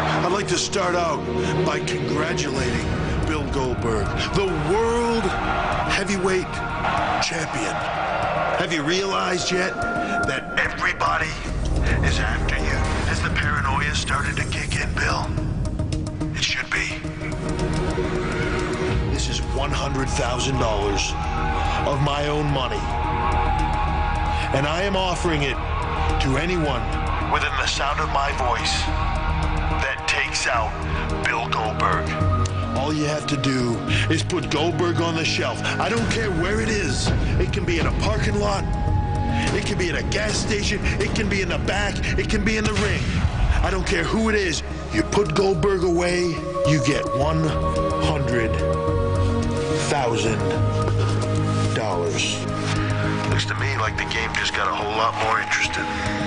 I'd like to start out by congratulating Bill Goldberg, the world heavyweight champion. Have you realized yet that everybody is after you? Has the paranoia started to kick in, Bill? It should be. This is $100,000 of my own money. And I am offering it to anyone within the sound of my voice that takes out Bill Goldberg. All you have to do is put Goldberg on the shelf. I don't care where it is. It can be in a parking lot. It can be at a gas station. It can be in the back. It can be in the ring. I don't care who it is. You put Goldberg away, you get $100,000. Looks to me like the game just got a whole lot more interesting.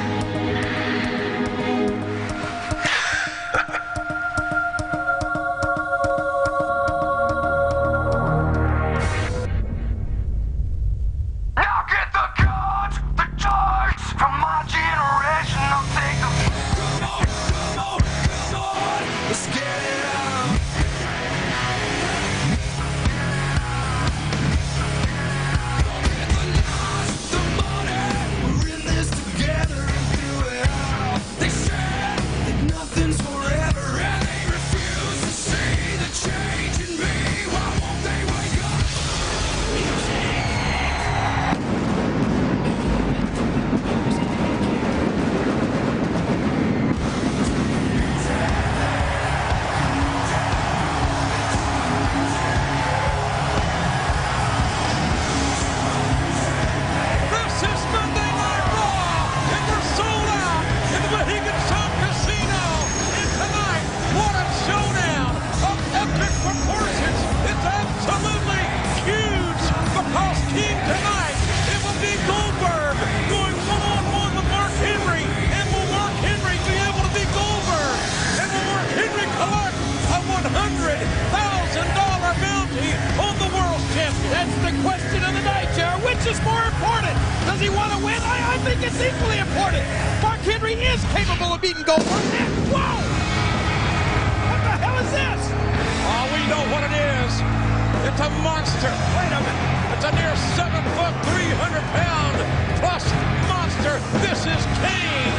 Which is more important? Does he want to win? I think it's equally important. Mark Henry is capable of beating Goldberg. Whoa! What the hell is this? Oh, we know what it is. It's a monster. Wait a minute. It's a near 7-foot, 300-pound plus monster. This is Kane.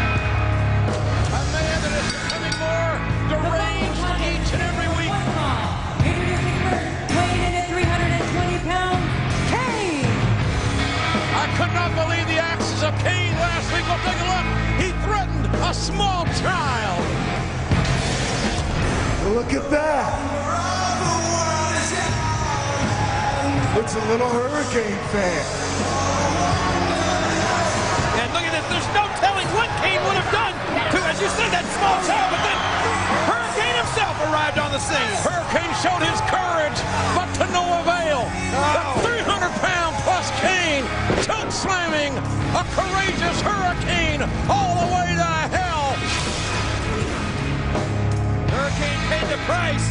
A man that is becoming more deranged each and every week. Weighing in at 320 pounds, Kane. I could not believe the actions of Kane last week. We'll take a look. He threatened a small child. Look at that. It's a little Hurricane fan. And look at this. There's no telling what Kane would have done to, as you said, that small child. But then Hurricane himself arrived on the scene. Hurricane showed his courage, but to no avail. The 300-pound plus Kane choke slamming a courageous Hurricane all the way to hell. Hurricane paid the price.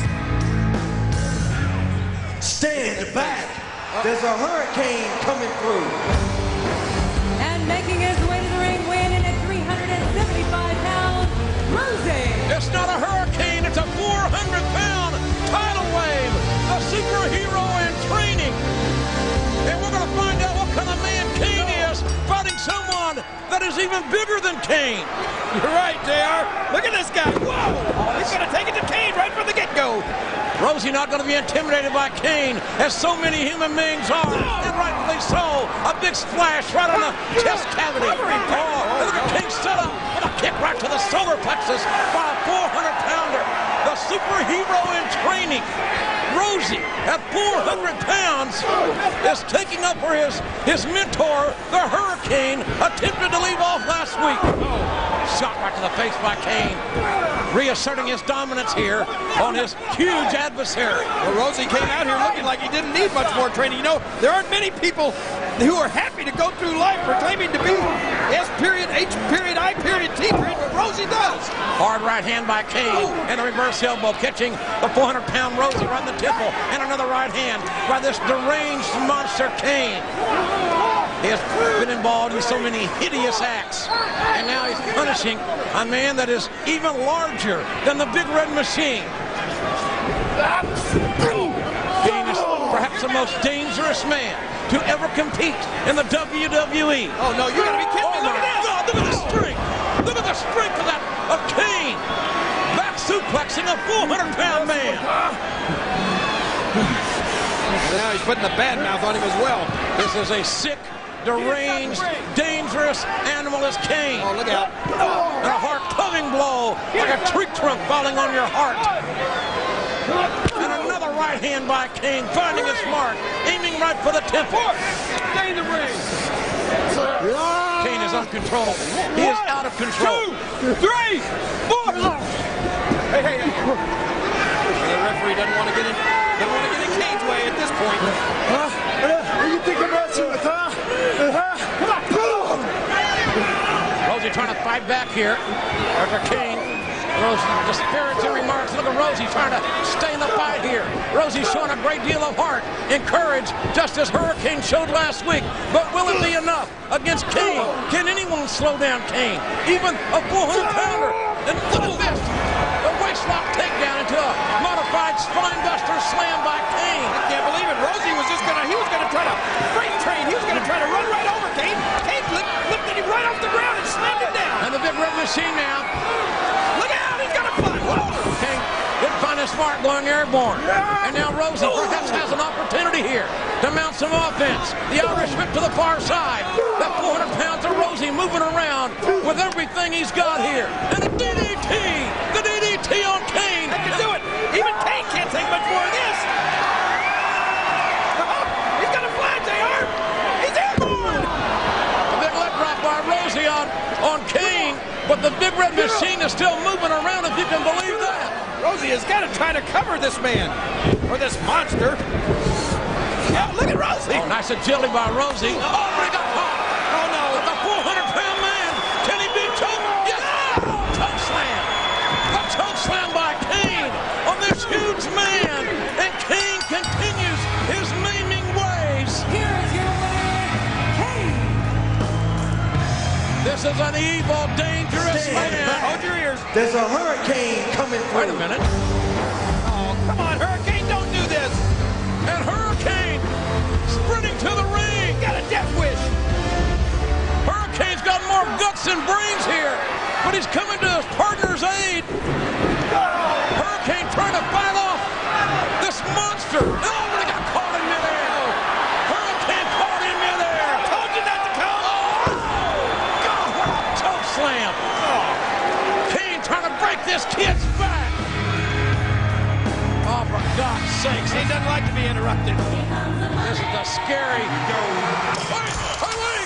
Stand back. There's a hurricane coming through. And making his way to the ring, weighing in at 375 pounds, Rosey. It's not a hurricane, it's a 400-pound tidal wave, the superhero in training. And we're going to find out what kind of man Kane is, fighting someone that is even bigger than Kane. You're right, JR. Look at this guy. Whoa! He's going to take it to Kane right from the get-go. Rosey not going to be intimidated by Kane, as so many human beings are, and rightfully so. A big splash right on the chest cavity. Oh, look at Kane set up with a kick right to the solar plexus by a 400-pounder. The superhero in training. Rosey, at 400 pounds, is taking up for his mentor, the Hurricane, attempted to leave off last week. Shot right to the face by Kane, reasserting his dominance here on his huge adversary. Well, Rosey came out here looking like he didn't need much more training. You know, there aren't many people who are happy to go through life proclaiming to be S period, H period, I period, T period, but Rosey does. Hard right hand by Kane, and a reverse elbow catching the 400-pound Rosey right in the temple, and another right hand by this deranged monster Kane. He has been involved in so many hideous acts. And now he's punishing a man that is even larger than the Big Red Machine. Kane is perhaps the most dangerous man to ever compete in the WWE. Oh, no, you gotta be kidding me. Look at this. God, look at the strength. Look at the strength of Kane. Back suplexing a 400-pound man. And now he's putting the bad mouth on him as well. This is a sick, deranged, dangerous animal as Kane. Oh, look out. And a heart-tugging blow, like a tree trunk falling on your heart. And another right hand by Kane, finding his mark, aiming right for the temple. Stay in the ring. Kane is uncontrolled. He is out of control. 2, 3, 4. Hey. The referee doesn't want to get in Kane's way at this point. What do you think about you, huh? Come on. Rosey trying to fight back here after Kane. Rosey disparaging remarks. Look at Rosey trying to stay in the fight here. Rosey showing a great deal of heart and courage, just as Hurricane showed last week. But will it be enough against Kane? Can anyone slow down Kane? Even a 400-pounder. And look at this. A waistlock takedown into a modified spinebuster slam by Kane. I can't believe it. Rosey was gonna try to freight train. He was gonna try to run right over Kane. Kane lifted him right off the ground and slammed him down. And the Big Red Machine now. Look out, he's gonna fly. Whoa. Kane didn't find his mark going airborne. And now Rosey perhaps has an opportunity here to mount some offense. The Irish whip to the far side. That 400 pounds of Rosey moving around with everything he's got here. And the DDT! The DDT on Kane! That can do it. Even Kane can't take much more of this. He's gonna fly, JR. He's airborne. A big leg drop by Rosey on Kane, but the Big Red Machine is still moving around, if you can believe that. Rosey has got to try to cover this man, or this monster. Yeah, look at Rosey. Oh, nice agility by Rosey. Oh, he got caught. Oh, no. The 400-pound man. Can he be choked? Yes. Choke slam. A choke slam by Kane on this huge man. And Kane continues his maiming ways. Here is your winner, Kane. This is an evil, dangerous man. Hold your ears. There's a hurricane coming through. Wait a minute. Oh, come on, Hurricane, don't do this. And Hurricane sprinting to the ring. Got a death wish. Hurricane's got more guts than brains here, but he's coming to his partner's aid. Hurricane trying to fight off this monster. Oh, but he got caught in midair. Hurricane caught in midair. Told you not to come. God, what a choke slam. Kane trying to break this kid's back. Oh, for God's sakes. He doesn't like to be interrupted. This is a scary... Wait.